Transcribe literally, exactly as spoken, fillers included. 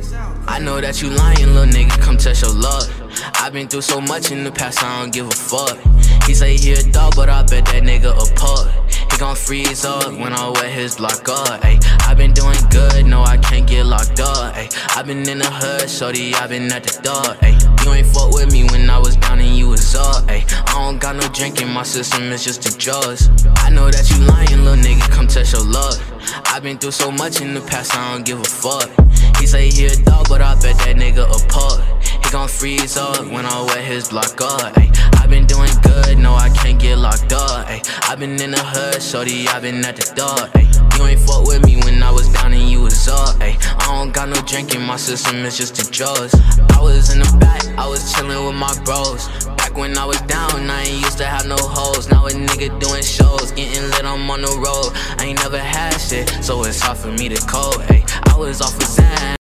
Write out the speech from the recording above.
I know that you lying, little nigga, come test your luck. I've been through so much in the past, I don't give a fuck. He say he a dog, but I bet that nigga a pup. He gon' freeze up when I wet his block up, ayy. I been doing good, no, I can't get locked up, ayy. I been in the hood, shorty, I been at the door, ayy. You ain't fuck with me when I was down and you was up, ayy. I don't got no drink in my system, it's just the drugs. I know that you lying, little nigga, come test your luck. I been through so much in the past, I don't give a fuck. He say he a dog, but I bet that nigga a pup. He gon' freeze up when I wet his block up, ayy. I been doing good, no, I can't get locked up, ayy. I been in the hood, shorty, I been at the door, ayy. You ain't fuck with me when I was down and you was up, ayy. I don't got no drink in my system, it's just the drugs. I was in the back, I was chillin' with my bros. Back when I was down, I ain't used to have no hoes. Now a nigga doing shows, getting lit, I'm on the road. I ain't never had shit, so it's hard for me to code, ayy. I was off of Zan.